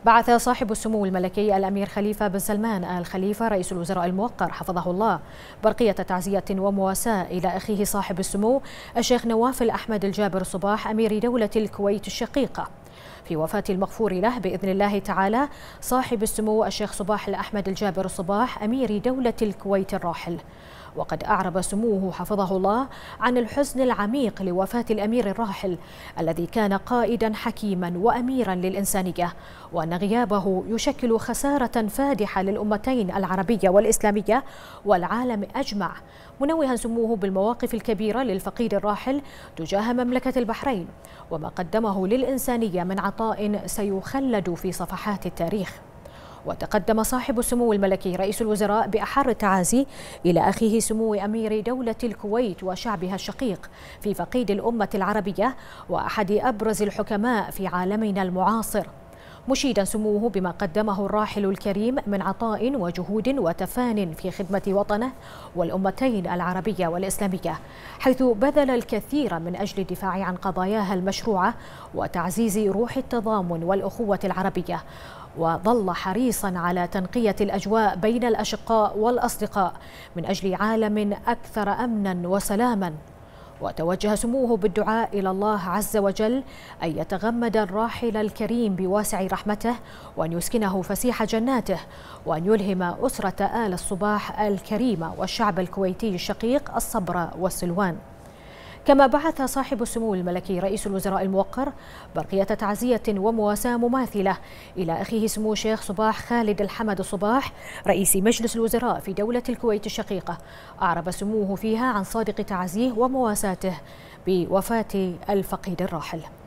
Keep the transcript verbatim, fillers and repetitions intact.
بعث صاحب السمو الملكي الأمير خليفة بن سلمان آل خليفة رئيس الوزراء الموقر حفظه الله برقية تعزية ومواساة إلى أخيه صاحب السمو الشيخ نواف الأحمد الجابر الصباح أمير دولة الكويت الشقيقة في وفاة المغفور له بإذن الله تعالى صاحب السمو الشيخ صباح الأحمد الجابر الصباح أمير دولة الكويت الراحل. وقد أعرب سموه حفظه الله عن الحزن العميق لوفاة الأمير الراحل الذي كان قائدا حكيما وأميرا للإنسانية، وأن غيابه يشكل خسارة فادحة للأمتين العربية والإسلامية والعالم أجمع، منوها سموه بالمواقف الكبيرة للفقيد الراحل تجاه مملكة البحرين وما قدمه للإنسانية من عطاء سيخلد في صفحات التاريخ. وتقدم صاحب السمو الملكي رئيس الوزراء بأحر التعازي إلى أخيه سمو أمير دولة الكويت وشعبها الشقيق في فقيد الأمة العربية وأحد أبرز الحكماء في عالمنا المعاصر، مشيدا سموه بما قدمه الراحل الكريم من عطاء وجهود وتفان في خدمة وطنه والأمتين العربية والإسلامية، حيث بذل الكثير من أجل الدفاع عن قضاياها المشروعة وتعزيز روح التضامن والأخوة العربية، وظل حريصا على تنقية الأجواء بين الأشقاء والأصدقاء من أجل عالم أكثر أمنا وسلاما. وتوجه سموه بالدعاء إلى الله عز وجل أن يتغمد الراحل الكريم بواسع رحمته وأن يسكنه فسيح جناته وأن يلهم أسرة آل الصباح الكريمة والشعب الكويتي الشقيق الصبر والسلوان. كما بعث صاحب السمو الملكي رئيس الوزراء الموقر برقية تعزية ومواساة مماثلة إلى أخيه سمو الشيخ صباح خالد الحمد الصباح رئيس مجلس الوزراء في دولة الكويت الشقيقة، أعرب سموه فيها عن صادق تعزيه ومواساته بوفاة الفقيد الراحل.